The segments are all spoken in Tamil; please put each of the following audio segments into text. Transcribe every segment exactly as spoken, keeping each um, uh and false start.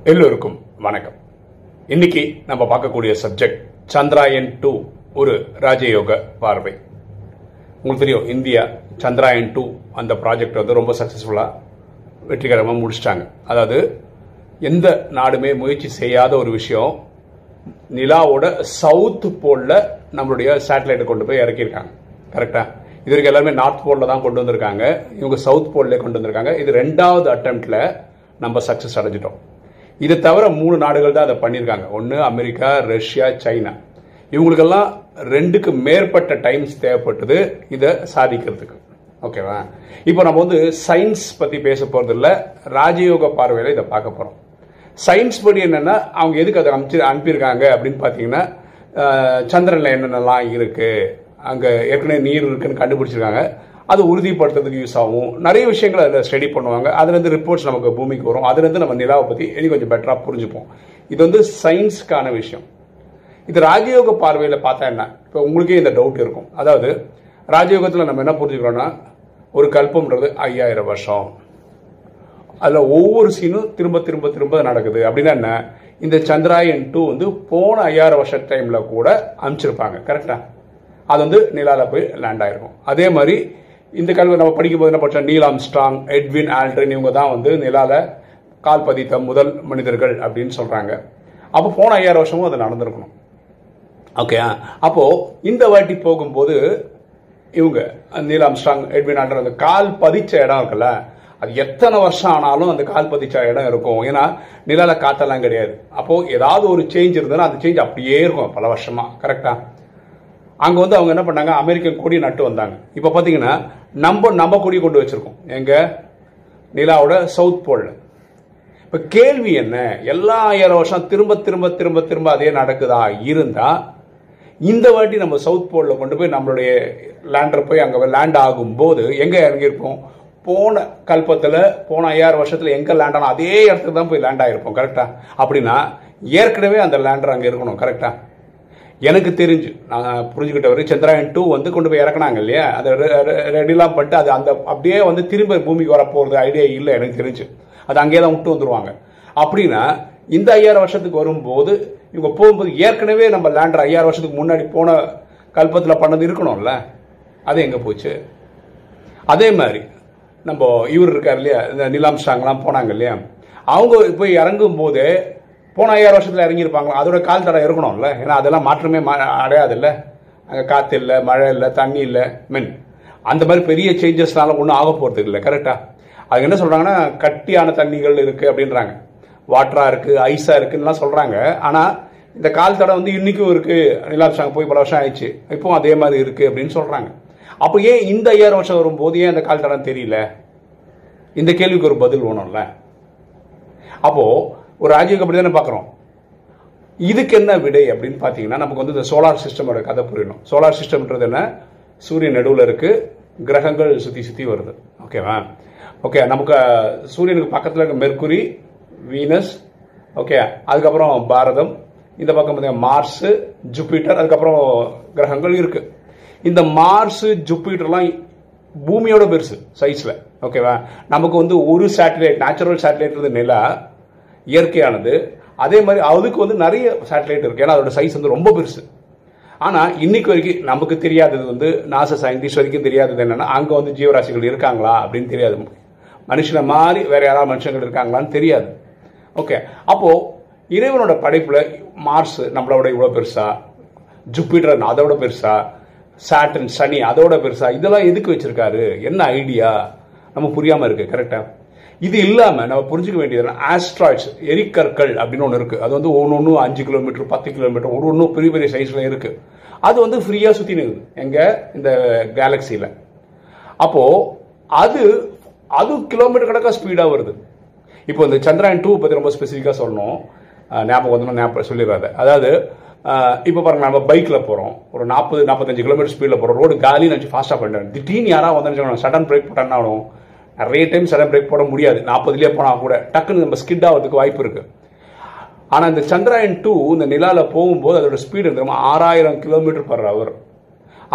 எல்லோருக்கும் வணக்கம். இன்னைக்கு நம்ம பார்க்கக்கூடிய சப்ஜெக்ட் சந்திராயன் டூ, ஒரு ராஜயோக பார்வை. உங்களுக்கு தெரியும், இந்தியா சந்திராயன் டூ அந்த ப்ராஜெக்ட் வந்து ரொம்ப சக்சஸ்ஃபுல்லாக வெற்றிகரமாக முடிச்சிட்டாங்க. அதாவது எந்த நாடுமே முயற்சி செய்யாத ஒரு விஷயம், நிலாவோட சவுத் போலில் நம்மளுடைய சேட்டலைட்டை கொண்டு போய் இறக்கியிருக்காங்க. கரெக்டா? இது வரைக்கும் எல்லாருமே நார்த் போலில் தான் கொண்டு வந்திருக்காங்க, இவங்க சவுத் போல்லே கொண்டு வந்திருக்காங்க. இது ரெண்டாவது அட்டெம்ப்டில் நம்ம சக்ஸஸ் அடைஞ்சிட்டோம். இது தவிர மூணு நாடுகள் தான் அதை பண்ணியிருக்காங்க. ஒன்று அமெரிக்கா, ரஷ்யா, சைனா. இவங்களுக்கெல்லாம் ரெண்டுக்கு மேற்பட்ட டைம்ஸ் தேவைப்பட்டது இதை சாதிக்கிறதுக்கு. ஓகேவா? இப்போ நம்ம வந்து சயின்ஸ் பற்றி பேச போகிறது இல்லை, ராஜயோக பார்வையில் இதை பார்க்க போகிறோம். சயின்ஸ் படி என்னென்னா, அவங்க எதுக்கு அதை அனுப்பிச்சு அனுப்பியிருக்காங்க அப்படின்னு பார்த்தீங்கன்னா, சந்திரனில் என்னென்னலாம் இருக்குது, அங்கே ஏற்கனவே நீர் இருக்குன்னு கண்டுபிடிச்சிருக்காங்க, அது உறுதிப்படுத்துறதுக்கு யூஸ் ஆகும். நிறைய விஷயங்கள் அதில் ஸ்டடி பண்ணுவாங்க. அதுலேருந்து ரிப்போர்ட்ஸ் நமக்கு பூமிக்கு வரும். அதுலேருந்து நம்ம நிலாவை பற்றி இனி கொஞ்சம் பெட்டராக புரிஞ்சுப்போம். இது வந்து சயின்ஸுக்கான விஷயம். இது ராஜயோக பார்வையில் பார்த்தா என்ன, இப்போ உங்களுக்கே இந்த டவுட் இருக்கும். அதாவது ராஜயோகத்தில் நம்ம என்ன புரிஞ்சுக்கிறோன்னா, ஒரு கல்பம்ன்றது ஐயாயிரம் வருஷம், அதில் ஒவ்வொரு சீனும் திரும்ப திரும்ப திரும்ப நடக்குது. அப்படின்னா என்ன, இந்த சந்திராயன் டூ வந்து போன ஐயாயிரம் வருஷ டைமில் கூட அனுப்பிச்சிருப்பாங்க. கரெக்டாக? அது வந்து நிலாவில் போய் லேண்ட் ஆகிருக்கும். அதே மாதிரி இந்த கல்வி நம்ம படிக்கும்போது என்ன படித்தோம், நீல் ஆம்ஸ்ட்ராங், எட்வின், ஆல்ட்ரின், இவங்க தான் வந்து நிலாவில் கால் பதித்த முதல் மனிதர்கள் அப்படின்னு சொல்கிறாங்க. அப்போ போன ஐயாயிரம் வருஷமும் அது நடந்திருக்கணும். ஓகே, அப்போது இந்த வாட்டி போகும்போது இவங்க நீல் ஆம்ஸ்ட்ராங், எட்வின், ஆல்ட்ரின் அந்த கால் பதிச்ச இடம் இருக்குல்ல, அது எத்தனை வருஷம் ஆனாலும் அந்த கால் பதிச்ச இடம் இருக்கும். ஏன்னா நிலாவில் காற்றெல்லாம் கிடையாது. அப்போது ஏதாவது ஒரு சேஞ்ச் இருந்ததுன்னா அந்த சேஞ்ச் அப்படியே இருக்கும் பல வருஷமாக. கரெக்டாக? அங்கே வந்து அவங்க என்ன பண்ணாங்க, அமெரிக்கன் கொடி நட்டு வந்தாங்க. இப்போ பார்த்தீங்கன்னா நம்ம நம்ம கொடி கொண்டு வச்சிருக்கோம் எங்கள் நிலாவோட சவுத் போலில். இப்போ கேள்வி என்ன, எல்லா ஆயிரம் வருஷம் திரும்ப திரும்ப திரும்ப திரும்ப அதே நடக்குதா இருந்தால், இந்த வாட்டி நம்ம சவுத் போலில் கொண்டு போய் நம்மளுடைய லேண்டர் போய் அங்கே லேண்ட் ஆகும்போது எங்கே இறங்கியிருப்போம், போன கல்பத்தில் போன ஐயாயிரம் வருஷத்தில் எங்கே லேண்ட் ஆனோம் அதே இடத்துக்கு தான் போய் லேண்ட் ஆகிருப்போம். கரெக்டாக? அப்படின்னா ஏற்கனவே அந்த லேண்டர் அங்கே இருக்கணும். கரெக்டாக? எனக்கு தெரிஞ்சு நான் புரிஞ்சுக்கிட்ட வரை சந்திராயன் டூ வந்து கொண்டு போய் இறக்குனாங்க இல்லையா, அதை ரெடிலாம் பண்ணிட்டு அது அந்த அப்படியே வந்து திரும்ப பூமிக்கு வரப்போகிறது ஐடியா இல்லை எனக்கு தெரிஞ்சு. அது அங்கேயே தான் விட்டு வந்துடுவாங்க. அப்படின்னா இந்த ஐயாயிரம் வருஷத்துக்கு வரும்போது இவங்க போகும்போது ஏற்கனவே நம்ம லேண்டர் ஐயாயிரம் வருஷத்துக்கு முன்னாடி போன கல்பத்தில் பண்ணது இருக்கணும்ல, அது எங்கே போச்சு? அதே மாதிரி நம்ம இவர் இருக்கார் இல்லையா, இந்த நீல் ஆம்ஸ்ட்ராங்லாம் போனாங்க இல்லையா, அவங்க போய் இறங்கும் போது போன ஐயாயிரம் வருஷத்தில் இறங்கியிருப்பாங்களா, அதோட கால் தடை இருக்கணும்ல. ஏன்னா அதெல்லாம் மாற்றமே அடையாது இல்லை, அங்கே காற்று இல்லை, மழை இல்லை, தண்ணி இல்லை, மீன் அந்த மாதிரி பெரிய சேஞ்சஸ்னால ஒன்றும் ஆக போகிறதுக்கு இல்லை. கரெக்டாக? அது என்ன சொல்கிறாங்கன்னா, கட்டியான தண்ணிகள் இருக்குது அப்படின்றாங்க, வாட்டராக இருக்குது, ஐஸாக இருக்குன்னுலாம் சொல்கிறாங்க. ஆனால் இந்த கால் தடை வந்து இன்றைக்கும் இருக்குது, நிலாம்சாங்க போய் பல வருஷம் ஆயிடுச்சு, இப்போவும் அதே மாதிரி இருக்குது அப்படின்னு சொல்கிறாங்க. அப்போ ஏன் இந்த ஐயாயிரம் வருஷம் வரும்போது ஏன் அந்த கால் தடை தெரியல? இந்த கேள்விக்கு ஒரு பதில் வேணும்ல. அப்போது ஒரு ராஜயோகம் அப்படி தானே பார்க்குறோம். இதுக்கு என்ன விடை அப்படின்னு பார்த்தீங்கன்னா, நமக்கு வந்து இந்த சோலார் சிஸ்டமோட கதை புரியணும். சோலார் சிஸ்டம்ன்றது என்ன, சூரியன் நடுவில் இருக்குது, கிரகங்கள் சுற்றி சுற்றி வருது. ஓகேவா? ஓகே, நமக்கு சூரியனுக்கு பக்கத்தில் இருக்க மெர்க்குரி, வீனஸ், ஓகே, அதுக்கப்புறம் பாரதம், இந்த பக்கம் பார்த்தீங்கன்னா மார்ஸு, ஜூபிட்டர், அதுக்கப்புறம் கிரகங்கள் இருக்குது. இந்த மார்ஸு ஜூபிட்டர்லாம் பூமியோட பெருசு சைஸில். ஓகேவா? நமக்கு வந்து ஒரு சேட்டலைட், நேச்சுரல் சேட்டலைட் நிலா இயற்கையானது. அதே மாதிரி அதுக்கு வந்து நிறைய சேட்டலைட் இருக்குது, ஏன்னா அதோட சைஸ் வந்து ரொம்ப பெருசு. ஆனால் இன்னைக்கு வரைக்கும் நமக்கு தெரியாதது வந்து, நாசா சயின்டிஸ்ட் வரைக்கும் தெரியாதது என்னென்னா, அங்கே வந்து ஜீவராசிகள் இருக்காங்களா அப்படின்னு தெரியாது. மனுஷனை மாதிரி வேற யாராவது மனுஷங்கள் இருக்காங்களான்னு தெரியாது. ஓகே, அப்போது இறைவனோட படைப்பில் மார்ஸ் நம்மளோட இவ்வளோ பெருசா, ஜூபிட்டர் அதோட பெருசா, சாட்டர்ன் சனி அதோட பெருசா, இதெல்லாம் எதுக்கு வச்சிருக்காரு, என்ன ஐடியா நம்ம புரியாமல் இருக்கு. கரெக்டாக? இது இல்லாமல் நம்ம புரிஞ்சுக்க வேண்டியது ஆஸ்ட்ராய்ட்ஸ், எரிக்கற்கள் அப்படின்னு ஒன்று இருக்குது. அது வந்து ஒன்று ஒன்று அஞ்சு கிலோமீட்டர் பத்து கிலோமீட்டர் ஒரு ஒன்றும் பெரிய பெரிய சைஸில் இருக்குது. அது வந்து ஃப்ரீயாக சுற்றி நிற்குது எங்கே, இந்த கேலக்சியில். அப்போது அது அது கிலோமீட்டர் கணக்காக ஸ்பீடாக வருது. இப்போ இந்த சந்திராயன் டூ பற்றி ரொம்ப ஸ்பெசிஃபிக்காக சொல்லணும், ஞாபகம் வந்து ஞாபகம் சொல்லிடுறாரு. அதாவது இப்போ பாருங்க, நம்ம பைக்கில் போகிறோம், ஒரு நாற்பது நாற்பத்தஞ்சு கிலோமீட்டர் ஸ்பீடில் போகிறோம், ரோடு காலி நினச்சி ஃபாஸ்ட்டாக பண்ணிட்டேன், திடீர்னு யாராவது வந்து சடன் பிரேக் போட்டான்னா ஆகும். நிறைய டைம் சடன் பிரேக் போட முடியாது, நாற்பதுலேயே போனால் கூட டக்குன்னு நம்ம ஸ்கிட் ஆகிறதுக்கு வாய்ப்பு இருக்குது. ஆனால் இந்த சந்திராயன் டூ இந்த நிலாவில் போகும்போது அதோட ஸ்பீடு வந்து ஆறாயிரம் கிலோமீட்டர் பர் ஹவர்.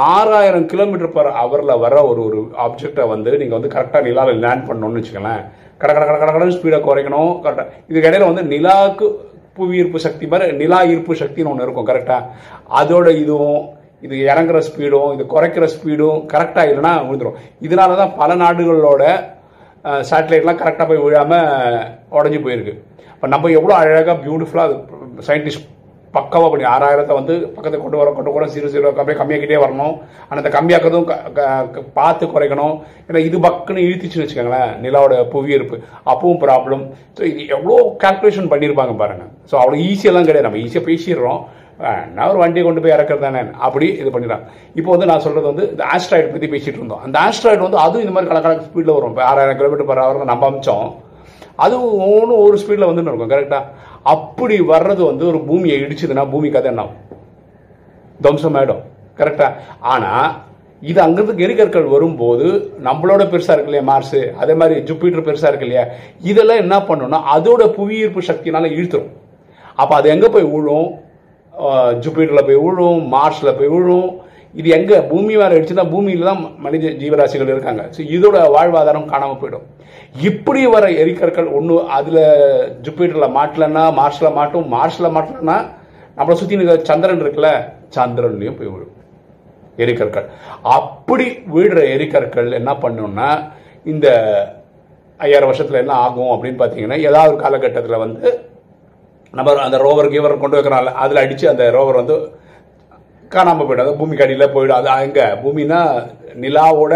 ஆறாயிரம் கிலோமீட்டர் பர் ஹவரில் வர ஒரு ஒரு ஆப்ஜெக்டை வந்து நீங்கள் வந்து கரெக்டாக நிலாவில் லேண்ட் பண்ணணும்னு வச்சுக்கோங்களேன், கட கட கட கடன்னு ஸ்பீடை குறைக்கணும். கரெக்டாக இதுக்கு இடையில வந்து நிலாவுக்கு புவி ஈர்ப்பு சக்தி மாதிரி நிலா ஈர்ப்பு சக்தின்னு ஒன்று இருக்கும். கரெக்டாக அதோட இதுவும் இது இறங்குற ஸ்பீடும் இது குறைக்கிற ஸ்பீடும் கரெக்டாக இல்லைன்னா விழுந்துடும். இதனால தான் பல நாடுகளோட சேட்டலைட்லாம் கரெக்டாக போய் விழாமல் உடஞ்சி போயிருக்கு. இப்போ நம்ம எவ்வளோ அழகாக பியூட்டிஃபுல்லாக அது சயின்டிஸ்ட் பக்காவாக பண்ணி ஆறாயிரத்தை வந்து பக்கத்தை கொண்டு வர கொண்டு கூட சீரோ சீரோ அப்படியே கம்மியாக்கிட்டே வரணும். ஆனால் அந்த கம்மியாக்கிறதும் பார்த்து குறைக்கணும். ஏன்னா இது பக்குன்னு இழுத்துச்சுன்னு வச்சுக்கோங்களேன் நிலாவோட புவியீர்ப்பு, அப்பவும் ப்ராப்ளம். ஸோ இது எவ்வளோ கால்குலேஷன் பண்ணியிருப்பாங்க பாருங்கள். ஸோ அவ்வளோ ஈஸியெல்லாம் கிடையாது. நம்ம ஈஸியாக பேசிடுறோம், நான் ஒரு வண்டியை கொண்டு போய் இறக்குறது தானே அப்படி இது பண்ணிடலாம். இப்போ வந்து நான் சொல்கிறது வந்து இந்த ஆஸ்ட்ராய்டு பற்றி பேசிகிட்டு இருந்தோம். அந்த ஆஸ்ட்ராய்டு வந்து அதுவும் இந்த மாதிரி கணக்கான ஸ்பீடில் வரும். இப்போ ஆறாயிரம் கிலோமீட்டர் பர் ஹவர் நம்ம அமிச்சோம், அதுவும் ஒன்றும் ஒரு ஸ்பீடில் வந்துன்னு இருக்கும். கரெக்டாக அப்படி வர்றது வந்து ஒரு பூமியை இடிச்சுதுன்னா பூமி கதை என்ன ஆகும்? துவம்சமாயிடும். கரெக்டாக ஆனால் இது அங்கிருந்து எரிகற்கள் வரும்போது நம்மளோட பெருசாக இருக்கு இல்லையா மார்ஸு, அதே மாதிரி ஜூபிட்டர் பெருசாக இருக்கு இல்லையா, இதெல்லாம் என்ன பண்ணணும்னா அதோட புவியீர்ப்பு சக்தினால இழுத்துரும். அப்போ அது எங்கே போய் விழும்? ஜூபிட்டரில் போய் விழும், மார்ஸில் போய் விழும். இது எங்கே பூமி வேறு அடிச்சுன்னா பூமியில் தான் மனித ஜீவராசிகள் இருக்காங்க. ஸோ இதோட வாழ்வாதாரம் காணாமல் போயிடும். இப்படி வர எரிக்கற்கள் ஒன்று அதில் ஜூபிட்டரில் மாட்டலன்னா மார்ஸில் மாட்டும், மார்ஸில் மாட்டலன்னா நம்மளை சுற்றி இருக்கிற சந்திரன் இருக்குல்ல சந்திரன்லையும் போய் விழும் எரிக்கற்கள். அப்படி விழுற எரிக்கற்கள் என்ன பண்ணணும்னா இந்த ஐயாயிரம் வருஷத்தில் என்ன ஆகும் அப்படின்னு பார்த்தீங்கன்னா ஏதாவது ஒரு காலகட்டத்தில் வந்து நம்ம அந்த ரோவர் கீவர் கொண்டு வைக்கிறனால அதில் அடித்து அந்த ரோவர் வந்து காணாமல் போய்டும். அது பூமிக்கு அடியில் போயிடும். அது எங்கே பூமினா நிலாவோட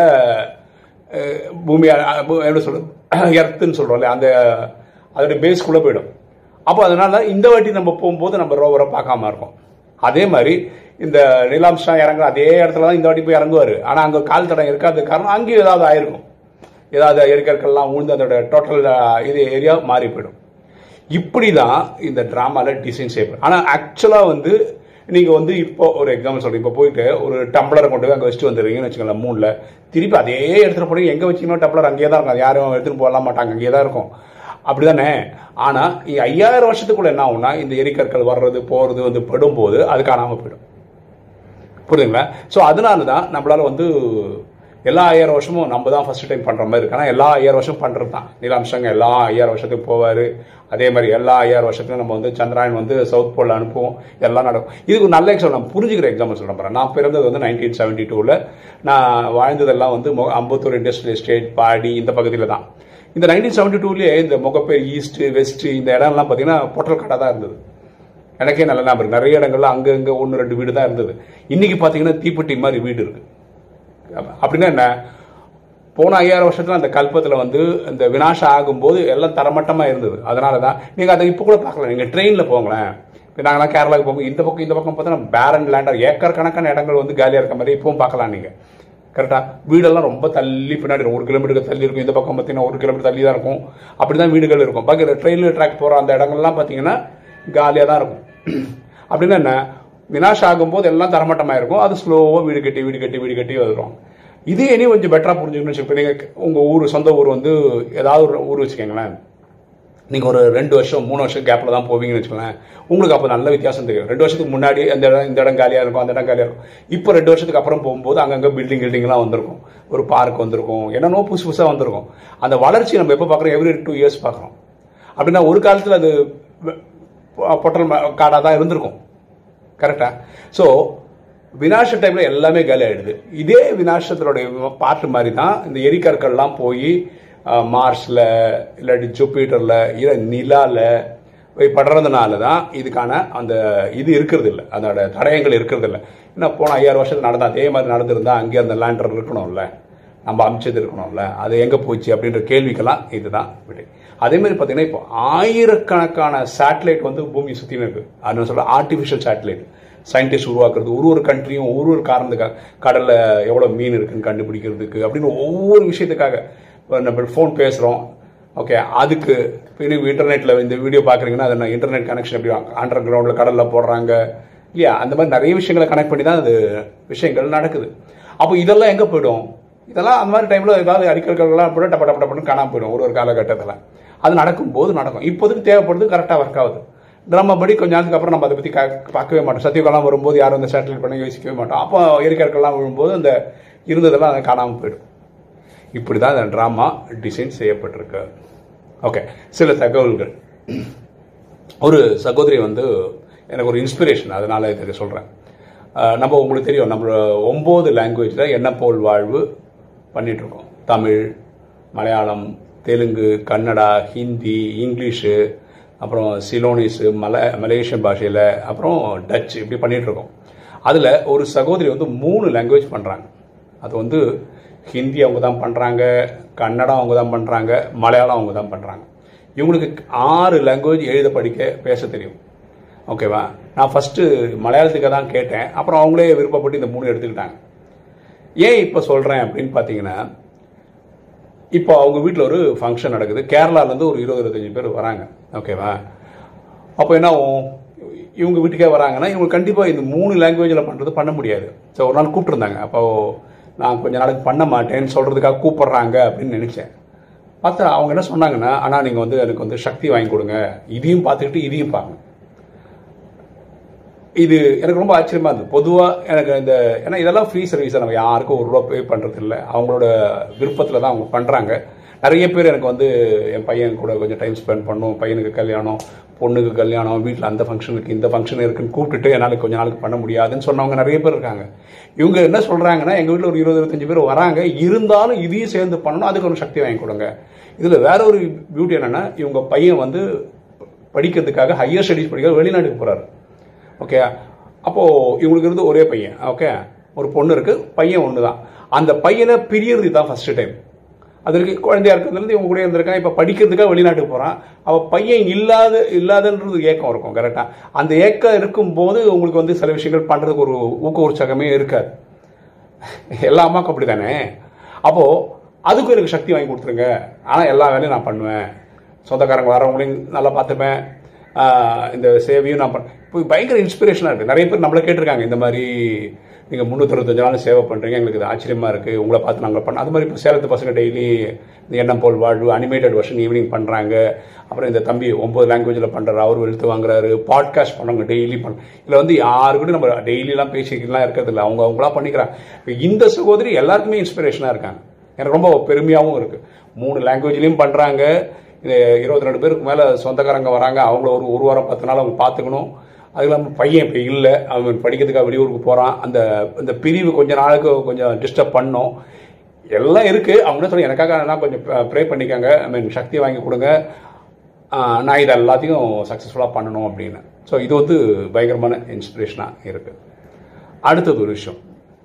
பூமி எப்படி சொல்கிறது எர்த்துன்னு சொல்கிறோம்ல அந்த அதோடைய பேஸ்க்குள்ளே போயிடும். அப்போ அதனால் இந்த வாட்டி நம்ம போகும்போது நம்ம ரோவரை பார்க்காம இருக்கோம். அதே மாதிரி இந்த நீலாம்ஸ்டாங் இறங்குற அதே இடத்துல தான் இந்த வாட்டி போய் இறங்குவார். ஆனால் அங்கே கால் தடம் இருக்காது காரணம் அங்கேயும் ஏதாவது ஆயிருக்கும், ஏதாவது எரிக்கற்கள்லாம் உழுந்து அதோட டோட்டல் இது ஏரியா மாறி போயிடும். இப்படி தான் இந்த ட்ராமாவில் டிசைன் செய்யப்படும். ஆனால் ஆக்சுவலாக வந்து நீங்கள் வந்து இப்போ ஒரு எக்ஸாம்பிள் சொல்கிறீங்க, இப்போ போயிட்டு ஒரு டம்ளரை கொண்டு போய் அங்கே வச்சுட்டு வந்துடுறீங்கன்னு வச்சுக்கோங்களேன் மூணில், திருப்பி அதே இடத்துல போய் எங்கே வச்சிங்கன்னா டம்ளர் அங்கேயே தான் இருக்கும், அது யாரும் எடுத்துகிட்டு போகலாம் மாட்டாங்க, அங்கேயே தான் இருக்கும். அப்படி தானே? ஆனால் ஐயாயிரம் வருஷத்துக்குள்ள என்ன ஆகும்னா இந்த எரிக்கற்கள் வர்றது போகிறது வந்து படும்போது அது காணாமல் போயிடும். புரியுதுங்களா? ஸோ அதனால தான் நம்மளால் வந்து எல்லா ஐயாயிரம் வருஷமும் நம்ம தான் ஃபர்ஸ்ட் டைம் பண்ணுற மாதிரி இருக்கு. ஆனால் எல்லா ஐயாயிரம் வருஷம் பண்ணுறது தான் நீலாம்ஸ்டாங் எல்லா ஐயாயிரம் வருஷத்துக்கு போவார். அதே மாதிரி எல்லா ஐயாயிரம் வருஷத்துக்கும் நம்ம வந்து சந்திராயன் வந்து சவுத் போலில் அனுப்புவோம், எல்லாம் நடக்கும். இதுக்கு ஒரு நல்ல எக்ஸாம்பிள் நான் புரிஞ்சுக்கிற எக்ஸாம்பிள் சொல்ல போகிறேன். நான் பிறந்தது வந்து நைன்டீன் செவன்டி டூவில் நான் வாழ்ந்ததெல்லாம் வந்து அம்பத்தூர் இண்டஸ்ட்ரியல் எஸ்டேட் பாடி இந்த பகுதியில் தான். இந்த நைன்டீன் செவன்டி டூலேயே இந்த முகப்பேர் ஈஸ்ட்டு வெஸ்ட்டு இந்த இடம்லாம் பார்த்தீங்கன்னா பொட்டல் காடாக தான் இருந்தது. எனக்கே நல்ல ஞாபகம் இருக்கு. நிறைய இடங்கள்ல அங்கங்கே ஒன்று ரெண்டு வீடு தான் இருந்தது. இன்னைக்கு பார்த்தீங்கன்னா தீப்பெட்டி மாதிரி வீடு இருக்கு. அப்படின்னா என்ன, போன ஐயாயிரம் வருஷத்துல அந்த கல்பத்தில் வந்து இந்த வினாசம் ஆகும்போது எல்லாம் தரமட்டமாக இருந்தது. அதனால தான் நீங்கள் அதை இப்போ கூட பார்க்கலாம். நீங்கள் ட்ரெயினில் போங்களேன், இப்போ நாங்களாம் கேரளாவுக்கு போகும் இந்த பக்கம் இந்த பக்கம் பார்த்தோன்னா பேரன் லேண்டர் ஏக்கர் கணக்கான இடங்கள் வந்து காலியாக இருக்க மாதிரி இப்பவும் பார்க்கலாம் நீங்கள். கரெக்டாக வீடெல்லாம் ரொம்ப தள்ளி பின்னாடி ஒரு கிலோமீட்டருக்கு தள்ளி இருக்கும். இந்த பக்கம் பார்த்தீங்கன்னா ஒரு கிலோமீட்டர் தள்ளி தான் இருக்கும். அப்படி தான் வீடுகள் இருக்கும். பாக்கி ட்ரெயினில் ட்ராக் போகிற அந்த இடங்கள்லாம் பார்த்தீங்கன்னா காலியாக தான் இருக்கும். அப்படின்னா என்ன, வினாஷ் ஆகும்போது எல்லாம் தரமட்டமாக இருக்கும். அது ஸ்லோவாக வீடு கட்டி வீடு கட்டி வீடு கட்டி வந்துடும். இதே இனி கொஞ்சம் பெட்டராக புரிஞ்சுக்கணும்னு வச்சுக்கோங்க. நீங்கள் உங்கள் ஊர் சொந்த ஊர் வந்து ஏதாவது ஒரு ஊர் வச்சுக்கோங்களேன், நீங்கள் ஒரு ரெண்டு வருஷம் மூணு வருஷம் கேப்பில் தான் போவீங்கன்னு வச்சுக்கோங்களேன். உங்களுக்கு அப்போ நல்ல வித்தியாசம் தெரியும். ரெண்டு வருஷத்துக்கு முன்னாடி அந்த இடம் இந்த இடம் காலியாக இருக்கும், அந்த இடம் காலியாக இருக்கும். இப்போ ரெண்டு வருஷத்துக்கு அப்புறம் போகும்போது அங்கங்கே பில்டிங் பில்டிங்லாம் வந்திருக்கும், ஒரு பார்க் வந்திருக்கும், என்னென்னோ புதுசு புதுசாக வந்திருக்கும். அந்த வளர்ச்சி நம்ம எப்போ பார்க்குறோம், எவ்ரி டூ இயர்ஸ் பார்க்குறோம். அப்படின்னா ஒரு காலத்தில் அது பொட்டல் காடாக தான் இருந்திருக்கும். கரெக்டாக? ஸோ வினாச டைமில் எல்லாமே காலி ஆகிடுது. இதே வினாசத்தினுடைய பாட்டு மாதிரி தான் இந்த எரிக்கற்கள்லாம் போய் மார்ஸில் இல்லாட்டி ஜூபிட்டரில் இல்லை நிலாவில் போய் படுறதுனால தான் இதுக்கான அந்த இது இருக்கிறது இல்லை, அதோட தடயங்கள் இருக்கிறது இல்லை. ஏன்னா போன ஐயாயிரம் வருஷத்துக்கு நடந்தால் அதே மாதிரி நடந்திருந்தால் அங்கேயே அந்த லேண்டர் இருக்கணும்ல, நம்ம அமிச்சது இருக்கணும்ல, அது எங்கே போச்சு அப்படின்ற கேள்விக்கெல்லாம் இதுதான் விடை. அதேமாதிரி பார்த்தீங்கன்னா இப்போ ஆயிரக்கணக்கான சேட்டலைட் வந்து பூமி சுற்றினு இருக்குது. அதுன்னு சொல்ல ஆர்டிஃபிஷியல் சேட்டலைட் சயின்டிஸ்ட் உருவாக்குறது, ஒரு ஒரு கண்ட்ரியும் ஒரு ஒரு காரணத்துக்காக, கடலில் எவ்வளோ மீன் இருக்குன்னு கண்டுபிடிக்கிறதுக்கு அப்படின்னு ஒவ்வொரு விஷயத்துக்காக. நம்ம ஃபோன் பேசுகிறோம், ஓகே, அதுக்கு இப்போ இன்டர்நெட்டில் இந்த வீடியோ பார்க்குறீங்கன்னா அது நான் இன்டர்நெட் கனெக்ஷன் எப்படி அண்டர் கிரவுண்டில் கடலில் போடுறாங்க இல்லையா, அந்த மாதிரி நிறைய விஷயங்களை கனெக்ட் பண்ணி தான் அது விஷயங்கள் நடக்குது. அப்போ இதெல்லாம் எங்கே போய்டும்? இதெல்லாம் அந்த மாதிரி டைமில் ஏதாவது அறிக்கைகள்லாம் போய்ட்டு டப்ப டப்ப டப்புன்னு காணாமல் போயிடும் ஒரு ஒரு காலகட்டத்தில். அது நடக்கும்போது நடக்கும். இப்போதுக்கு தேவைப்படுது, கரெக்டாக ஒர்க் ஆகுது. நம்ம படி கொஞ்சம் நேரத்துக்கு அப்புறம் நம்ம அதை பற்றி பார்க்கவே மாட்டோம். சத்தியகாலம் வரும்போது யாரும் அந்த சேட்டலைட் பண்ணி யோசிக்கவே மாட்டோம். அப்போ எரிக்கற்கள்லாம் விழும்போது அந்த இருந்ததெல்லாம் அதை காணாமல் போயிடும். இப்படி தான் இந்த ட்ராமா டிசைன் செய்யப்பட்டிருக்கு. ஓகே, சில தகவல்கள். ஒரு சகோதரி வந்து எனக்கு ஒரு இன்ஸ்பிரேஷன், அதனால இதை சொல்கிறேன். நம்ம உங்களுக்கு தெரியும், நம்ம ஒம்பது லாங்குவேஜில் என்ன போல் வாழ்வு பண்ணிகிட்ருக்கோம். தமிழ், மலையாளம், தெலுங்கு, கன்னடா, ஹிந்தி, இங்கிலீஷு, அப்புறம் சிலோனிஸு, மல மலேசியன் பாஷையில், அப்புறம் டச், இப்படி பண்ணிகிட்ருக்கோம். அதில் ஒரு சகோதரி வந்து மூணு லாங்குவேஜ் பண்ணுறாங்க. அது வந்து ஹிந்தி அவங்க தான் பண்ணுறாங்க, கன்னடம் அவங்க தான் பண்ணுறாங்க, மலையாளம் அவங்க தான் பண்ணுறாங்க. இவங்களுக்கு ஆறு லாங்குவேஜ் எழுத படிக்க பேச தெரியும். ஓகேவா? நான் ஃபஸ்ட்டு மலையாளத்துக்கு தான் கேட்டேன். அப்புறம் அவங்களே விருப்பப்பட்டு இந்த மூணு எடுத்துக்கிட்டாங்க. ஏன் இப்போ சொல்கிறேன் அப்படின்னு பார்த்தீங்கன்னா, இப்போ அவங்க வீட்டில் ஒரு ஃபங்க்ஷன் நடக்குது. கேரளாலேருந்து ஒரு இருபது இருபத்தஞ்சி பேர் வராங்க. ஓகேவா? அப்போ என்ன இவங்க வீட்டுக்கே வராங்கன்னா இவங்க கண்டிப்பாக இந்த மூணு லாங்குவேஜில் பண்ணுறது பண்ண முடியாது. ஸோ ஒரு நாள் கூப்பிட்டுருந்தாங்க. அப்போது நான் கொஞ்ச நாளைக்கு பண்ண மாட்டேன்னு சொல்கிறதுக்காக கூப்பிட்றாங்க அப்படின்னு நினச்சேன். பார்த்தா அவங்க என்ன சொன்னாங்கன்னா, ஆனால் நீங்கள் வந்து எனக்கு வந்து சக்தி வாங்கி கொடுங்க, இதையும் பார்த்துக்கிட்டு இதையும் பாருங்க. இது எனக்கு ரொம்ப ஆச்சரியமாக இருந்தது. பொதுவாக எனக்கு இந்த ஏன்னா இதெல்லாம் ஃப்ரீ சர்வீஸை நம்ம யாருக்கும் ஒரு ரூபா பே பண்ணுறது இல்லை. அவங்களோட விருப்பத்தில் தான் அவங்க பண்ணுறாங்க. நிறைய பேர் எனக்கு வந்து என் பையன் கூட கொஞ்சம் டைம் ஸ்பெண்ட் பண்ணும், பையனுக்கு கல்யாணம், பொண்ணுக்கு கல்யாணம், வீட்டில் அந்த ஃபங்க்ஷனுக்கு இந்த ஃபங்க்ஷன் இருக்குன்னு கூப்பிட்டுட்டு என்னால் கொஞ்ச நாளுக்கு பண்ண முடியாதுன்னு சொன்னவங்க நிறைய பேர் இருக்காங்க. இவங்க என்ன சொல்கிறாங்கன்னா, எங்கள் வீட்டில் ஒரு இருபது இருபத்தஞ்சு பேர் வராங்க, இருந்தாலும் இதையும் சேர்ந்து பண்ணணும், அதுக்கு ஒரு சக்தி வாங்கி கொடுங்க. இதில் வேற ஒரு பியூட்டி என்னென்னா, இவங்க பையன் வந்து படிக்கிறதுக்காக ஹையர் ஸ்டடீஸ் படிக்க வெளிநாட்டுக்கு போகிறாரு. ஓகே, அப்போது இவங்களுக்கு இருந்து ஒரே பையன். ஓகே, ஒரு பொண்ணு இருக்குது, பையன் ஒன்று தான். அந்த பையனை பிரியறது தான் ஃபஸ்ட்டு டைம். அதற்கு குழந்தையா இருக்கிறதுலேருந்து இவங்க கூட இருந்திருக்கான். இப்போ படிக்கிறதுக்காக வெளிநாட்டுக்கு போகிறான். அவள் பையன் இல்லாத இல்லாதன்றது ஏக்கம் இருக்கும். கரெக்டாக அந்த ஏக்கம் இருக்கும்போது உங்களுக்கு வந்து சில விஷயங்கள் பண்ணுறதுக்கு ஒரு ஊக்க உற்சாகமே இருக்காது. எல்லா அம்மாவுக்கும் அப்படி தானே. அப்போது அதுக்கும் எனக்கு சக்தி வாங்கி கொடுத்துருங்க, ஆனால் எல்லா வேலையும் நான் பண்ணுவேன், சொந்தக்காரங்க வரவங்களையும் நல்லா பார்த்துப்பேன், இந்த சேவையும் நான் பண்ண. இப்போ பயங்கர இன்ஸ்பிரேஷனாக இருக்குது. நிறைய பேர் நம்மளை கேட்டிருக்காங்க, இந்த மாதிரி நீங்கள் முந்நூற்றறுபத்தஞ்சு நாள் சேவை பண்ணுறீங்க, எங்களுக்கு இது ஆச்சரியமாக இருக்குது, உங்களை பார்த்து நாங்கள் பண்ண. அது மாதிரி இப்போ சேலத்து பசங்க டெய்லி இந்த எண்ணம் போல் வாழ்வு அனிமேட்டட் வெர்ஷன் ஈவினிங் பண்ணுறாங்க. அப்புறம் இந்த தம்பி ஒம்பது லாங்குவேஜில் பண்ணுறாரு, அவர் எழுத்து வாங்குறாரு, பாட்காஸ்ட் பண்ணுவாங்க, டெய்லி பண்ண. இதில் வந்து யாரு கூட நம்ம டெய்லிலாம் பேசிக்கலாம் இருக்கிறது இல்லை, அவங்க அவங்களா பண்ணிக்கிறாங்க. இப்போ இந்த சகோதரி எல்லாருக்குமே இன்ஸ்பிரேஷனாக இருக்காங்க. எனக்கு ரொம்ப பெருமையாகவும் இருக்குது. மூணு லாங்குவேஜ்லேயும் பண்ணுறாங்க. இது இருபத்தி ரெண்டு பேருக்கு மேலே சொந்தக்காரங்க வராங்க, அவங்கள ஒரு ஒரு வாரம் பத்து நாள் அவங்க பார்த்துக்கணும். அது இல்லாமல் பையன் இப்போ இல்லை, அவன் படிக்கிறதுக்காக வெளியூருக்கு போகிறான். அந்த இந்த பிரிவு கொஞ்சம் நாளுக்கு கொஞ்சம் டிஸ்டர்ப் பண்ணோம். எல்லாம் இருக்குது. அவங்க என்ன சொல்லி எனக்காக நான் கொஞ்சம் ப்ரே பண்ணிக்காங்க, ஐ மீன் சக்தி வாங்கி கொடுங்க, நான் இதை எல்லாத்தையும் சக்ஸஸ்ஃபுல்லாக பண்ணணும் அப்படின்னு. ஸோ இது வந்து பயங்கரமான இன்ஸ்பிரேஷனாக இருக்குது. அடுத்தது ஒரு விஷயம்,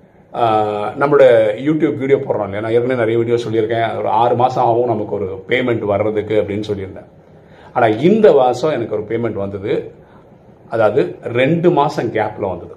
நம்மளோட யூடியூப் வீடியோ போடுறோம் இல்லையா, நான் ஏற்கனவே நிறைய வீடியோ சொல்லியிருக்கேன். ஒரு ஆறு மாதம் ஆகும் நமக்கு ஒரு பேமெண்ட் வர்றதுக்கு அப்படின்னு சொல்லியிருந்தேன். ஆனால் இந்த மாதம் எனக்கு ஒரு பேமெண்ட் வந்தது. அதாவது ரெண்டு மாதம் கேப்பில் வந்தது.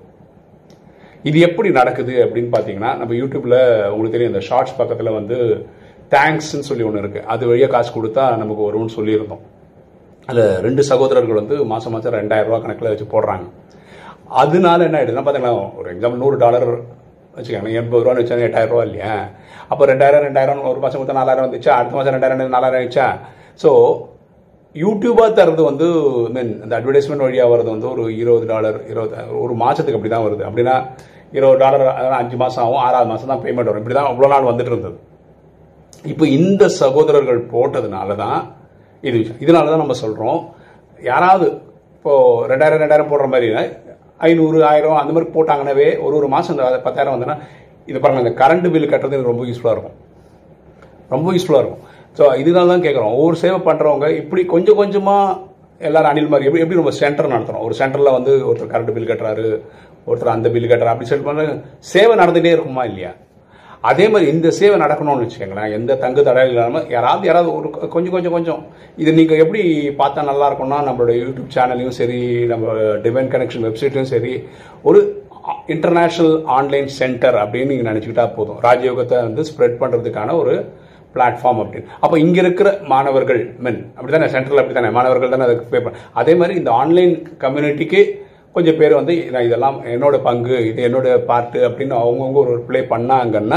இது எப்படி நடக்குது அப்படின்னு பார்த்தீங்கன்னா, நம்ம யூடியூப்பில் உங்களுக்கு தெரியும், இந்த ஷார்ட்ஸ் பக்கத்தில் வந்து தேங்க்ஸ்ன்னு சொல்லி ஒன்று இருக்குது. அது வழியாக காசு கொடுத்தா நமக்கு வரும்னு சொல்லியிருந்தோம். அதில் ரெண்டு சகோதரர்கள் வந்து மாதம் மாதம் ரெண்டாயிரம் ரூபா கணக்கில் வச்சு போடுறாங்க. அதனால என்ன ஆகிடுதுன்னா, பார்த்தீங்கன்னா ஒரு எக்ஸாம்பிள் நூறு டாலர் வச்சுக்கோங்க, எண்பது ரூபான்னு வச்சாங்க, எட்டாயிரம் ரூபா இல்லையா. அப்போ ரெண்டாயிரம் ரெண்டாயிரம் ஒரு மாதம் கொடுத்தா நாலாயிரம் வந்துச்சா, அடுத்த மாதம் ரெண்டாயிரம் நாலாயிரம் ஆயிடுச்சா. ஸோ யூடியூபாக தர்றது வந்து மீன் இந்த அட்வர்டைஸ்மெண்ட் வழியாக வர்றது வந்து ஒரு இருபது டாலர் இருபது ஒரு மாதத்துக்கு அப்படி தான் வருது. அப்படின்னா இருபது டாலர் அஞ்சு மாதம் ஆகும், ஆறாவது மாதம் தான் பேமெண்ட் வரும். இப்படி தான் அவ்வளோ நாள் வந்துட்டு இருந்தது. இப்போ இந்த சகோதரர்கள் போட்டதுனால தான் இது இதனால தான் நம்ம சொல்கிறோம், யாராவது இப்போது ரெண்டாயிரம் ரெண்டாயிரம் போடுற மாதிரி ஐநூறு ஆயிரம் அந்த மாதிரி போட்டாங்கன்னாவே ஒரு ஒரு மாதம் இந்த பத்தாயிரம் வந்ததுன்னா, இது பாருங்கள், இந்த கரண்ட் பில் கட்டுறது எனக்கு ரொம்ப யூஸ்ஃபுல்லாக இருக்கும், ரொம்ப யூஸ்ஃபுல்லாக இருக்கும். ஸோ இதனால தான் கேட்குறோம், ஒவ்வொரு சேவை பண்ணுறவங்க இப்படி கொஞ்சம் கொஞ்சமாக எல்லாரும் அணில் மாதிரி எப்படி எப்படி நம்ம சென்டர் நடத்துகிறோம். ஒரு சென்டரில் வந்து ஒருத்தர் கரண்ட் பில் கட்டுறாரு, ஒருத்தர் அந்த பில் கட்டுறாரு, அப்படி சொல்லி பண்ண சேவை நடந்துகிட்டே இருக்குமா இல்லையா. அதே மாதிரி இந்த சேவை நடக்கணும்னு வச்சுக்கோங்களேன், எந்த தங்கு தடை இல்லாமல் யாராவது யாராவது ஒரு கொஞ்சம் கொஞ்சம் கொஞ்சம் இது நீங்கள் எப்படி பார்த்தா நல்லா இருக்கும்னா, நம்மளோட யூடியூப் சேனல்லையும் சரி, நம்ம டிவைன் கனெக்ஷன் வெப்சைட்லையும் சரி, ஒரு இன்டர்நேஷ்னல் ஆன்லைன் சென்டர் அப்படின்னு நீங்கள் நினச்சிக்கிட்டா போதும். ராஜயோகத்தை வந்து ஸ்ப்ரெட் பண்ணுறதுக்கான ஒரு பிளாட்ஃபார்ம் அப்படின்னு. அப்போ இங்கே இருக்கிற மாணவர்கள் மென் அப்படி தானே, சென்டரில் அப்படி தானே மாணவர்கள் தானே அதுக்கு பே பண்ண. அதே மாதிரி இந்த ஆன்லைன் கம்யூனிட்டிக்கு கொஞ்சம் பேர் வந்து நான் இதெல்லாம் என்னோட பங்கு, இது என்னோட பார்ட்டு அப்படின்னு அவங்கவுங்க ஒரு ப்ளே பண்ணாங்கன்னா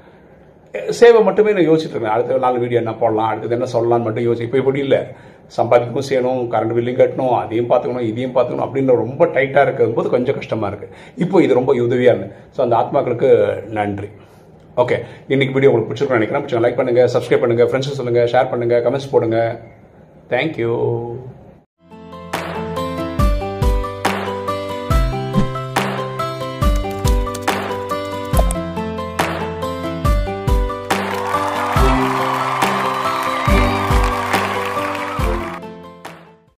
சேவை மட்டுமே நான் யோசிச்சுட்டு இருக்கேன். அடுத்த நாலு வீடியோ என்ன போடலாம், அடுத்தது என்ன சொல்லலாம்னு மட்டும் யோசி. இப்போ இப்படி இல்லை, சம்பாதிக்கவும் செய்யணும், கரண்ட் பில்லையும் கட்டணும், அதையும் பார்த்துக்கணும், இதையும் பார்த்துக்கணும் அப்படின்னு ரொம்ப டைட்டாக இருக்கிறது போது கொஞ்சம் கஷ்டமாக இருக்குது. இப்போ இது ரொம்ப உதவியாக இருந்தது. ஸோ அந்த ஆத்மாக்களுக்கு நன்றி. ஓகே, இன்னைக்கு வீடியோ உங்களுக்கு பிடிச்சிருக்கோம் நினைக்கிறேன். பிடிச்சா லைக் பண்ணுங்கள், சப்ஸ்கிரைப் பண்ணுங்கள், ஃப்ரெண்ட்ஸுக்கு சொல்லுங்கள், ஷேர் பண்ணுங்கள், கமெண்ட்ஸ் போடுங்க. தேங்க்யூ.